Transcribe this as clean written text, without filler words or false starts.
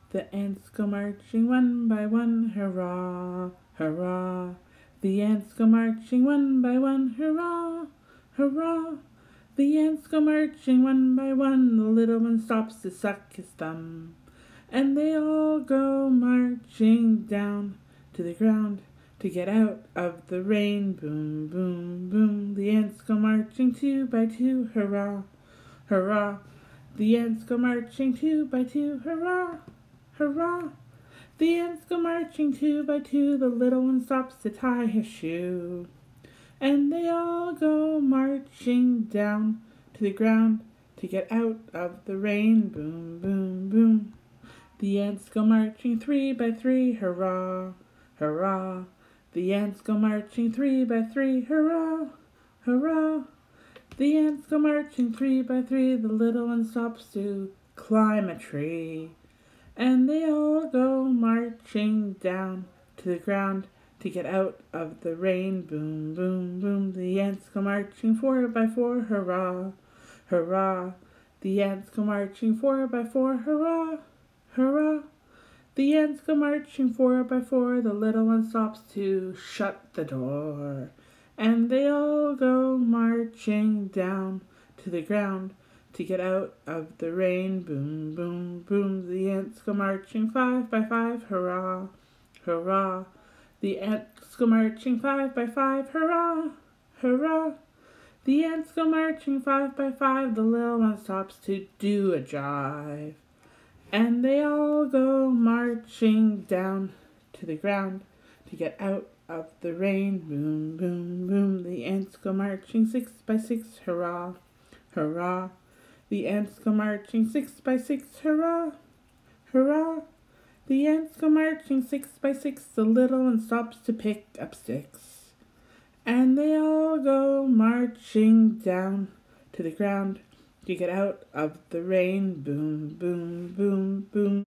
The ants go marching one by one, hurrah, hurrah. The ants go marching one by one, hurrah, hurrah. The ants go marching one by one, the little one stops to suck his thumb. And they all go marching down to the ground to get out of the rain. Boom, boom, boom. The ants go marching two by two, hurrah, hurrah. The ants go marching two by two, hurrah, hurrah. The ants go marching two by two, the little one stops to tie his shoe. And they all go marching down to the ground to get out of the rain. Boom, boom, boom. The ants go marching three by three, hurrah, hurrah. The ants go marching three by three, hurrah, hurrah. The ants go marching three by three, the little one stops to climb a tree. And they all go marching down to the ground to get out of the rain. Boom, boom, boom. The ants go marching four by four, hurrah, hurrah. The ants go marching four by four, hurrah, hurrah. The ants go marching four by four, the little one stops to shut the door. And they all go marching down to the ground to get out of the rain. Boom, boom, boom. The ants go marching five by five, hurrah, hurrah. The ants go marching five by five, hurrah, hurrah. The ants go marching five by five, the little one stops to do a jive. And they all go marching down to the ground to get out of the rain. Boom, boom, boom. The ants go marching six by six, hurrah, hurrah. The ants go marching six by six, hurrah, hurrah. The ants go marching six by six, the little one stops to pick up sticks. And they all go marching down to the ground to get out of the rain. Boom, boom, boom, boom.